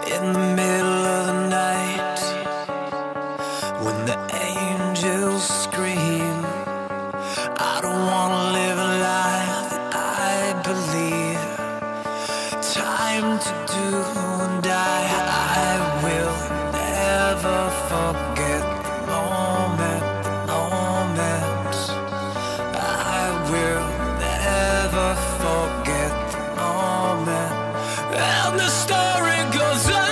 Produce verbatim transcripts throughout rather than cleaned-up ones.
In the middle of the night, when the angels scream, I don't wanna live a life that I believe. Time to do and die. I will never forget the moment, the moment. I will never forget the moment. And the story goes on.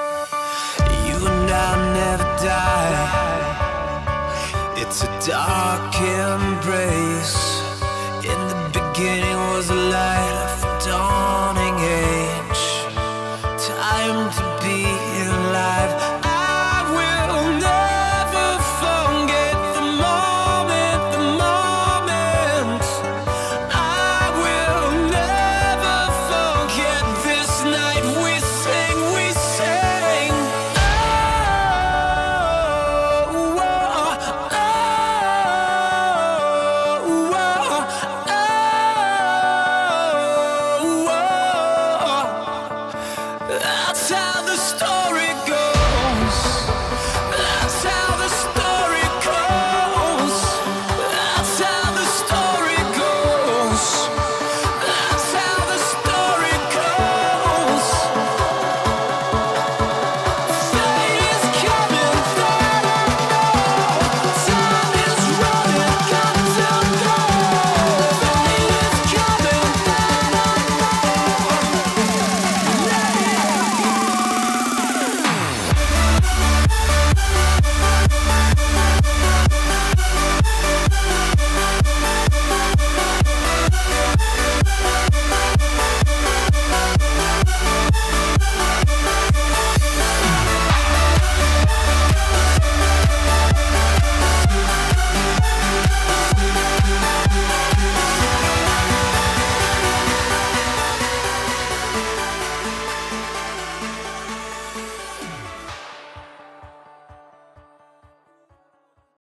It's a dark